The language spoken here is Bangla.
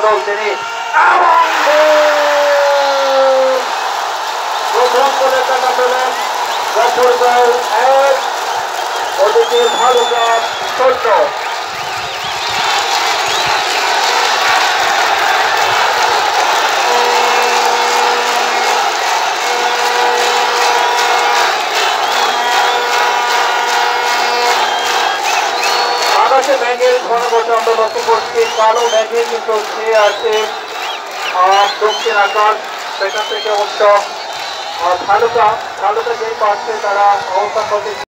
তিনি প্রথম বলে টাকা পেলেন জাফরগাঁও 1 ওদিকে ভালুকা 0। আকাশে মেঘের ঘনঘটা আমরা লক্ষ্য করছি, কালো মেঘে কিন্তু ছেয়ে আছে দক্ষিণ আকাশ। সেখান থেকে অবশ্য ভালুকা যেই পাচ্ছে তারা অবস্থান করছে।